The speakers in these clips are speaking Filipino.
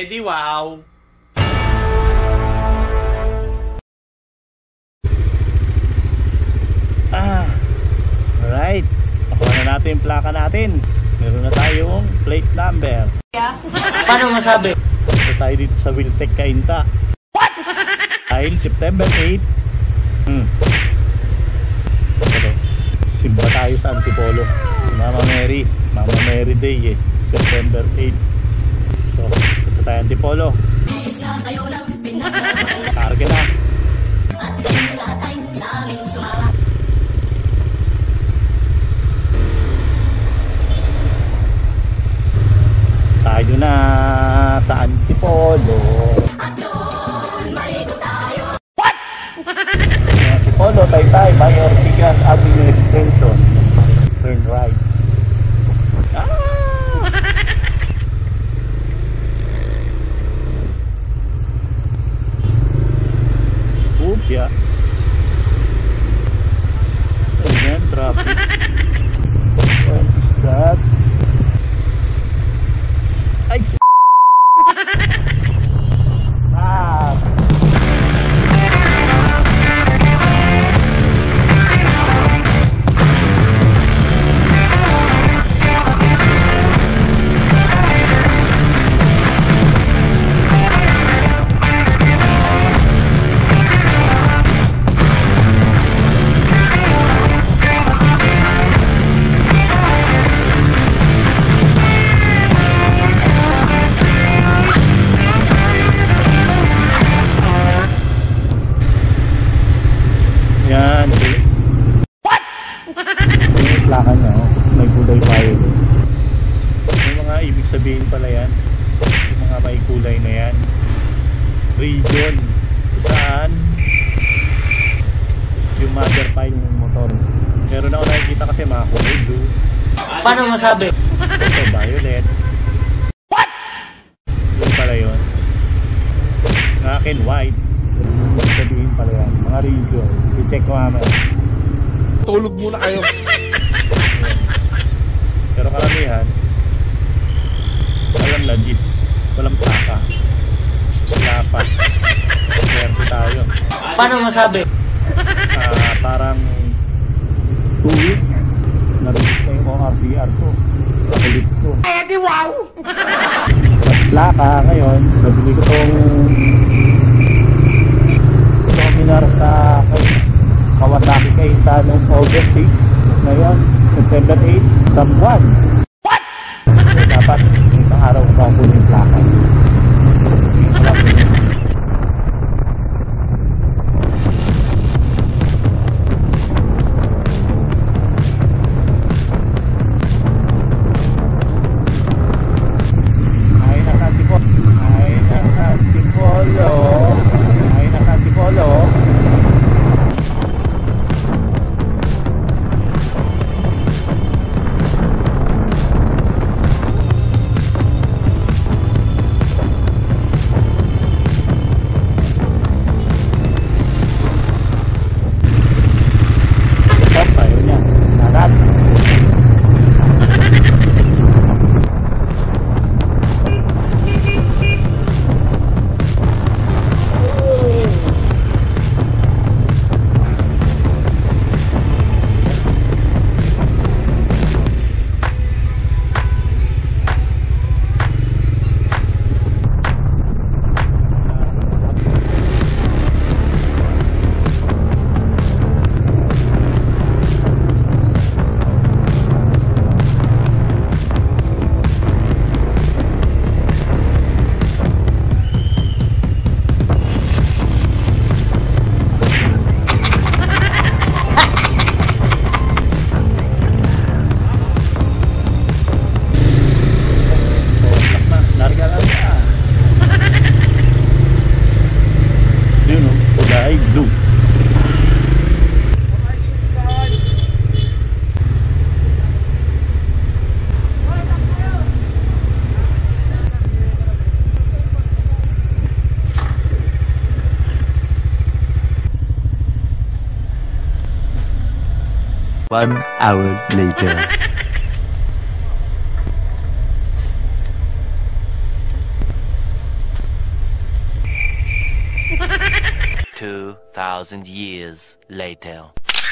di wow! Alright, nakuha na natin yung plaka natin. Meron na tayong plate number. Paano masabi? Ito tayo dito sa Wheeltek Cainta. What? Dahil September 8. Ito, simba tayo sa Antipolo. Mama Mary Day eh. September 8. So, ito tayo Antipolo. Karga na. Tayo na sa Antipolo. What? Antipolo, Taytay, Mayor Tigas Avenue Extension. Turn right. Oops, yeah. Ayan, traffic. What is that? Ay! Yan. What? Yung plaka niya, oh. May kulay violet. May mga ibig sabihin pala yan. Yung mga may kulay na yan. Region. Saan? Yung mother file ng motor. Meron ako nakikita kasi mga kulay blue. Paano masabi? Ito, violet. What? Yun pala yun. Ng akin, white. Ibig sabihin pala yan. Mga region. I-check ko mamaya. Tulog muna kayo. Pero karamihan, alam na gis. Walang plaka. Lapat. Swerte tayo. Paano masabi? Parang 2 weeks na-release na yung ORCR ko. Kakulit ko. Eh di wow! Mas plaka ngayon. Nabili ko tong Dominar sa Kawasaki Cainta noong August 6. Ngayon, September 8, Sambuan. What? So, dapat isang araw ko pa yung plaka. Blue. One hour later. 2,000 years later.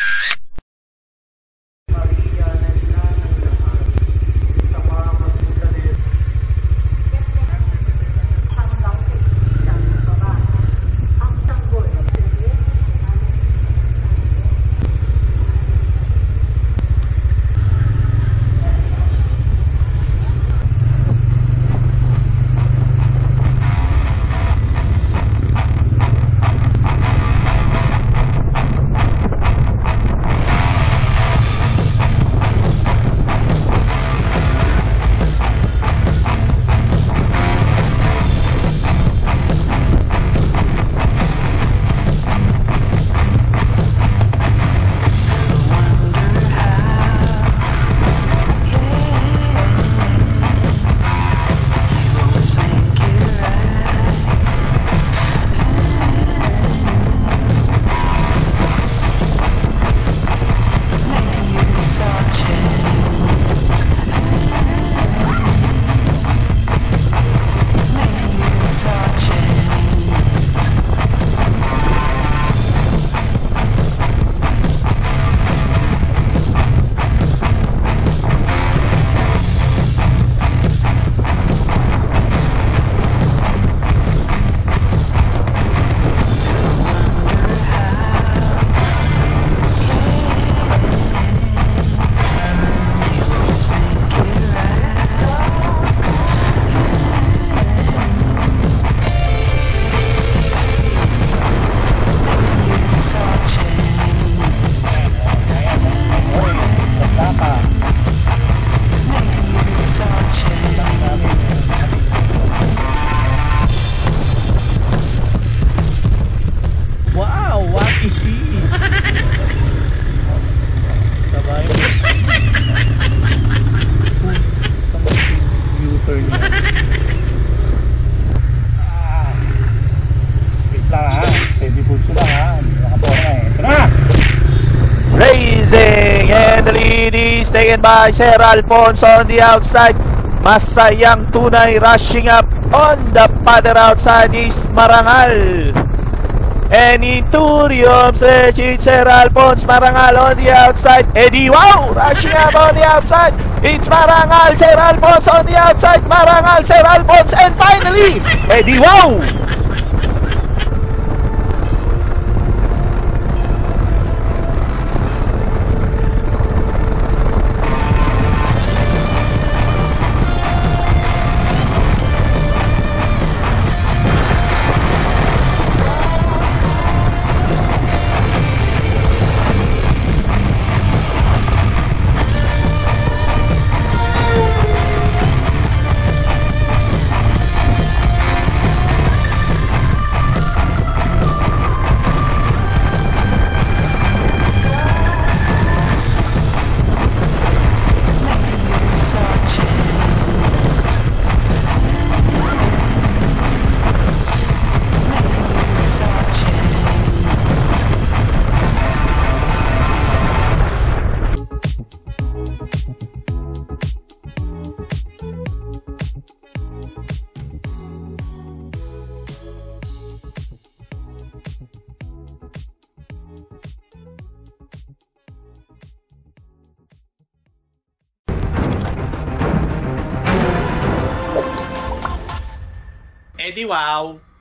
Racing and the lead is taken by Sir Alphonse on the outside. Masayang tunay rushing up on the pattern outside is Marangal. And into the home stretch, it's Sir Alphonse Marangal on the outside. Eddie Wow rushing up on the outside. It's Marangal, Sir Alphonse on the outside. Marangal, Sir Alphonse, and finally Eddie Wow. Eddie Wow.